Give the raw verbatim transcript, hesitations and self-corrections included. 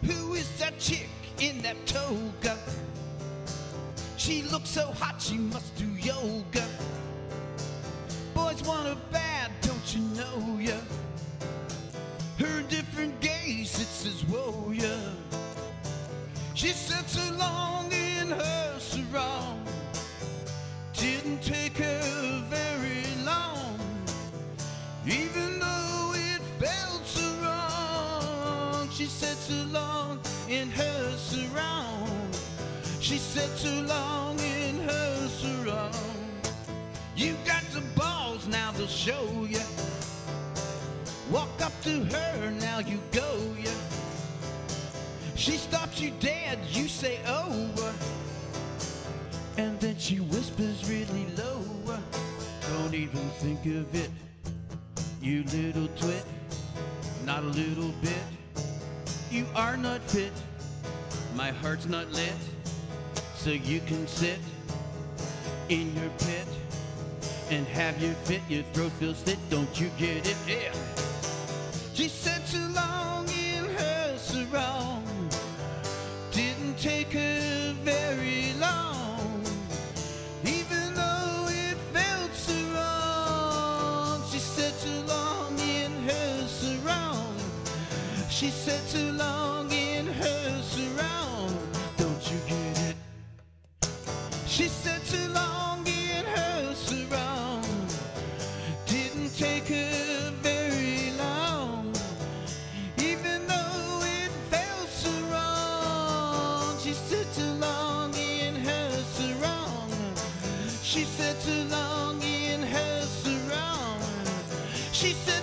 Who is that chick in that toga? She looks so hot, she must do yoga. Boys want her bad, don't you know ya? Her different gaze, it says whoa ya. She sits along in her sarong. Didn't take her very long, even though it felt so wrong. She sits along in her sarong. She sits along in her sarong. You got the balls, now they'll show ya. Walk up to her, now you go ya. She stops you dead, you say oh, and then she whispers really low. Don't even think of it, you little twit. Not a little bit, you are not fit. My heart's not lit, so you can sit in your pit and have your fit. Your throat feels thick, don't you get it? Yeah. She sits along in her sarong. Didn't take her very long, even though it felt so wrong. She sits along in her sarong. She sits along in her sarong. Don't you get it? She sits along in her sarong. Didn't take her very long, even though it felt so wrong. She sits along in her sarong. She sits along in her sarong. She sits